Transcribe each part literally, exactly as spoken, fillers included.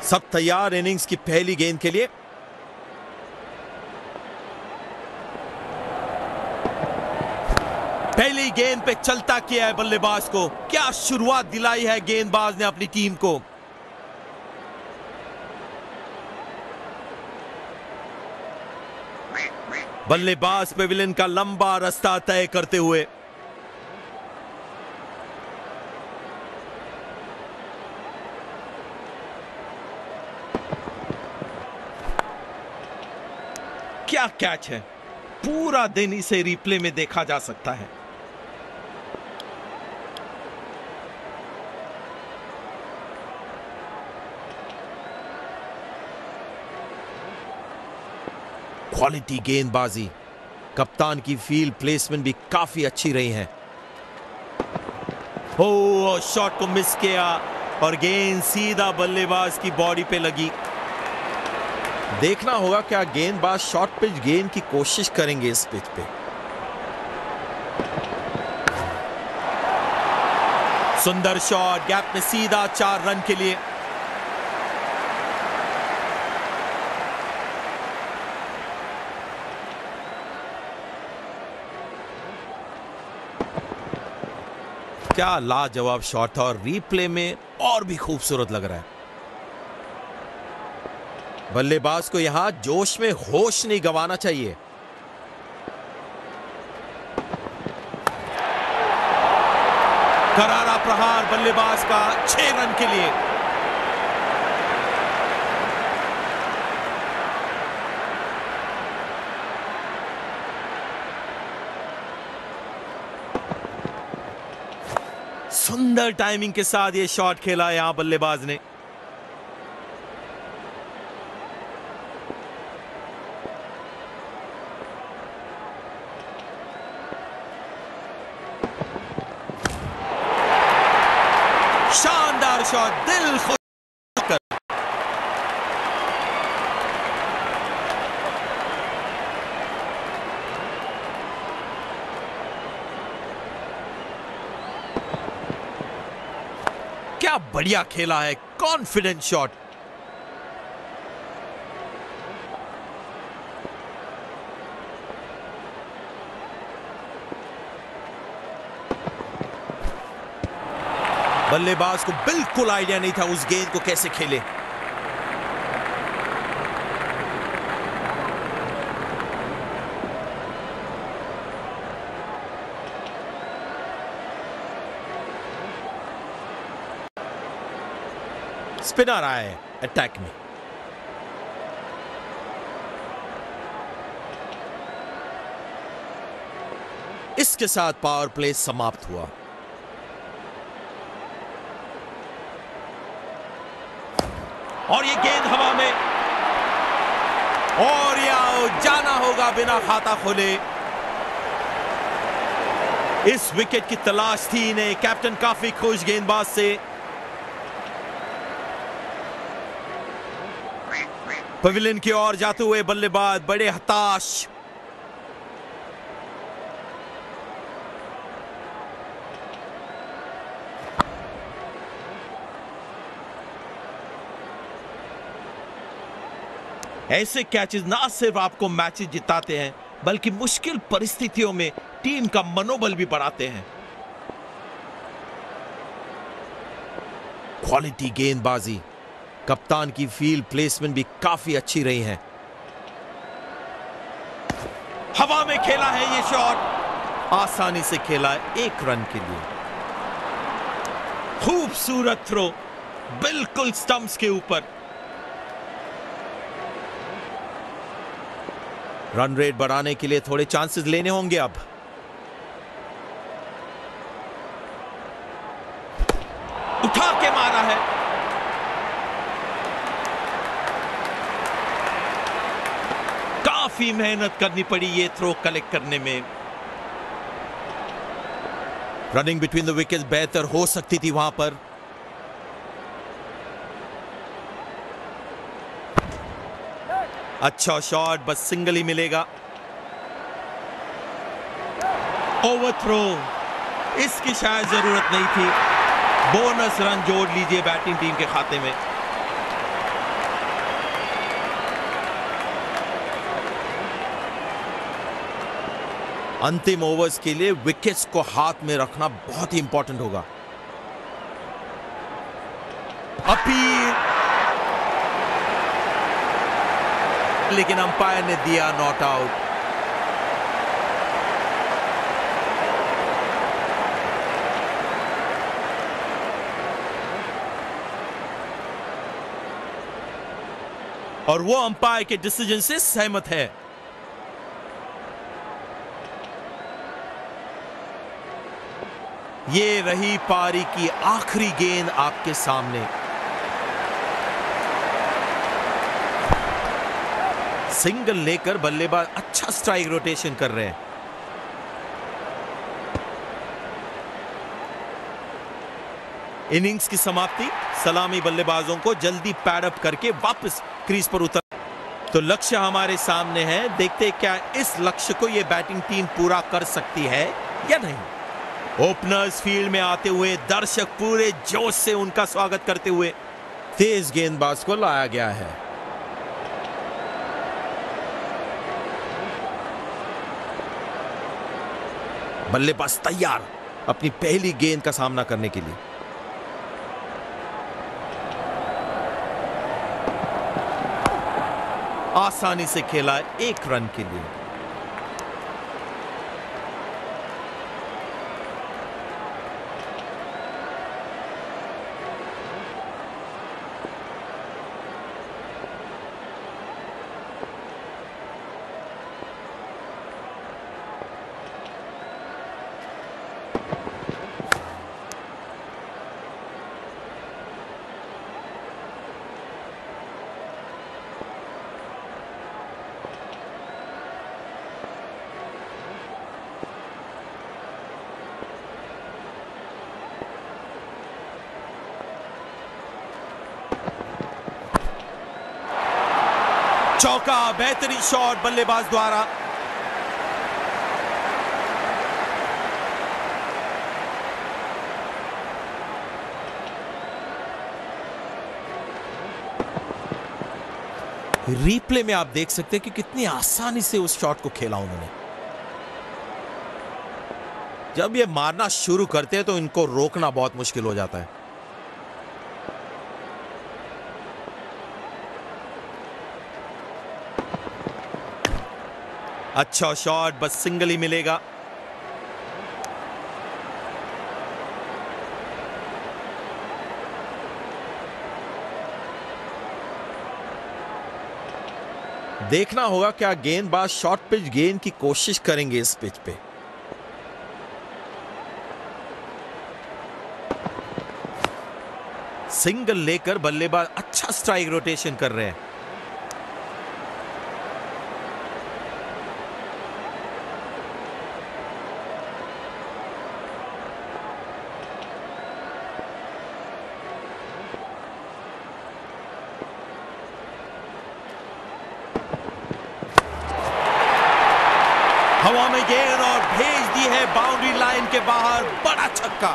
सब तैयार इनिंग्स की पहली गेंद के लिए। पहली गेंद पे चलता किया है बल्लेबाज को। क्या शुरुआत दिलाई है गेंदबाज ने अपनी टीम को। बल्लेबाज पेविलियन का लंबा रास्ता तय करते हुए क्या कैच है। पूरा दिन इसे रिप्ले में देखा जा सकता है। क्वालिटी गेंदबाजी। कप्तान की फील्ड प्लेसमेंट भी काफी अच्छी रही है। ओ शॉट को मिस किया और गेंद सीधा बल्लेबाज की बॉडी पे लगी। देखना होगा क्या गेंदबाज शॉर्ट पिच गेंद की कोशिश करेंगे इस पिच पे। सुंदर शॉट, गैप में सीधा चार रन के लिए। क्या लाजवाब शॉट था और रीप्ले में और भी खूबसूरत लग रहा है। बल्लेबाज को यहां जोश में होश नहीं गंवाना चाहिए। करारा प्रहार बल्लेबाज का छह रन के लिए। सुंदर टाइमिंग के साथ यह शॉट खेला यहां बल्लेबाज ने। शानदार शॉट, दिल खुश कर। क्या बढ़िया खेला है, कॉन्फिडेंट शॉट। बल्लेबाज को बिल्कुल आइडिया नहीं था उस गेंद को कैसे खेले। स्पिनर आए अटैक में। इसके साथ पावर प्ले समाप्त हुआ। और ये गेंद हवा में और या जाना होगा बिना खाता खोले। इस विकेट की तलाश थी इन्हें। कैप्टन काफी खुश गेंदबाज से। पवेलियन की ओर जाते हुए बल्लेबाज बड़े हताश। ऐसे कैचेस ना सिर्फ आपको मैचेस जिताते हैं बल्कि मुश्किल परिस्थितियों में टीम का मनोबल भी बढ़ाते हैं। क्वालिटी गेंदबाजी। कप्तान की फील्ड प्लेसमेंट भी काफी अच्छी रही है। हवा में खेला है ये शॉट, आसानी से खेला है एक रन के लिए। खूबसूरत थ्रो, बिल्कुल स्टंप्स के ऊपर। रन रेट बढ़ाने के लिए थोड़े चांसेस लेने होंगे अब। उठा के मारा है। काफी मेहनत करनी पड़ी ये थ्रो कलेक्ट करने में। रनिंग बिटवीन द विकेट्स बेहतर हो सकती थी वहां पर। अच्छा शॉट, बस सिंगल ही मिलेगा। ओवर थ्रो, इसकी शायद जरूरत नहीं थी। बोनस रन जोड़ लीजिए बैटिंग टीम के खाते में। अंतिम ओवर्स के लिए विकेट्स को हाथ में रखना बहुत ही इंपॉर्टेंट होगा। अपील, लेकिन अंपायर ने दिया नॉट आउट। और वो अंपायर के डिसीजन से सहमत है। ये रही पारी की आखिरी गेंद आपके सामने। सिंगल लेकर बल्लेबाज अच्छा स्ट्राइक रोटेशन कर रहे हैं। इनिंग्स की समाप्ति, सलामी बल्लेबाजों को जल्दी पैड अप करके वापस क्रीज पर उतर। तो लक्ष्य हमारे सामने है, देखते क्या इस लक्ष्य को यह बैटिंग टीम पूरा कर सकती है या नहीं। ओपनर्स फील्ड में आते हुए दर्शक पूरे जोश से उनका स्वागत करते हुए तेज गेंदबाज को लाया गया है। बल्लेबाज तैयार अपनी पहली गेंद का सामना करने के लिए। आसानी से खेला एक रन के लिए। चौका, बेहतरीन शॉट बल्लेबाज द्वारा। रिप्ले में आप देख सकते हैं कि कितनी आसानी से उस शॉट को खेला उन्होंने। जब ये मारना शुरू करते हैं तो इनको रोकना बहुत मुश्किल हो जाता है। अच्छा शॉट, बस सिंगल ही मिलेगा। देखना होगा क्या गेंदबाज शॉर्ट पिच गेंद की कोशिश करेंगे इस पिच पे। सिंगल लेकर बल्लेबाज अच्छा स्ट्राइक रोटेशन कर रहे हैं। हवा में गेंद और भेज दी है बाउंड्री लाइन के बाहर, बड़ा छक्का।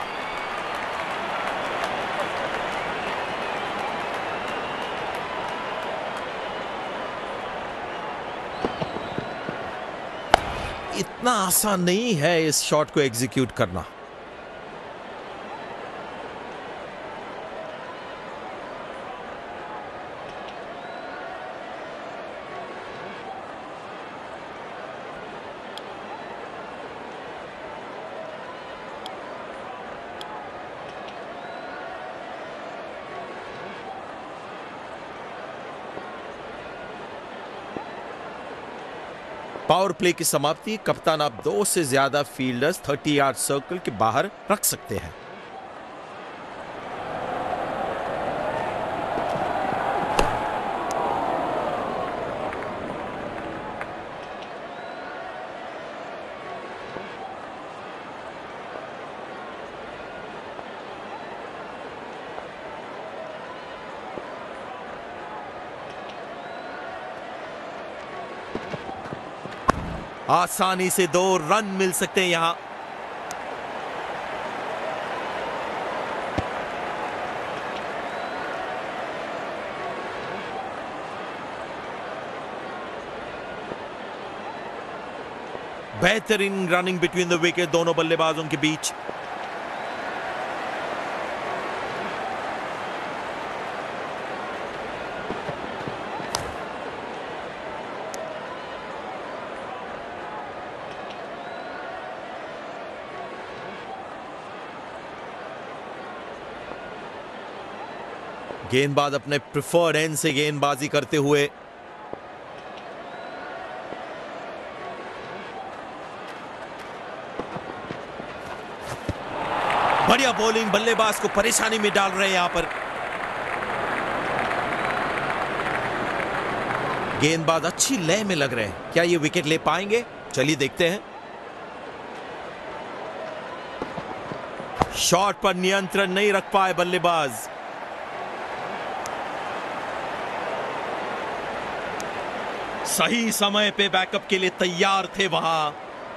इतना आसान नहीं है इस शॉट को एग्जीक्यूट करना। पावर प्ले की समाप्ति, कप्तान आप दो से ज्यादा फील्डर्स तीस यार्ड सर्कल के बाहर रख सकते हैं। आसानी से दो रन मिल सकते हैं यहां। बेहतरीन रनिंग बिटवीन द विकेट दोनों बल्लेबाजों के बीच। गेंदबाज अपने प्रिफर्ड एंड से गेंदबाजी करते हुए बढ़िया बॉलिंग, बल्लेबाज को परेशानी में डाल रहे हैं यहां पर। गेंदबाज अच्छी लय में लग रहे हैं, क्या ये विकेट ले पाएंगे? चलिए देखते हैं। शॉट पर नियंत्रण नहीं रख पाए बल्लेबाज। सही समय पे बैकअप के लिए तैयार थे वहां।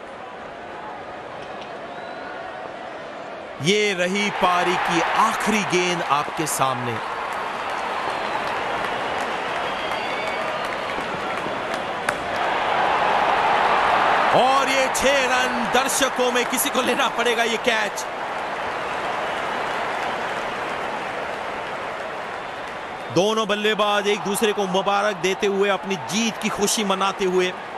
ये रही पारी की आखिरी गेंद आपके सामने। और ये छह रन, दर्शकों में किसी को लेना पड़ेगा ये कैच। दोनों बल्लेबाज एक दूसरे को मुबारक देते हुए अपनी जीत की खुशी मनाते हुए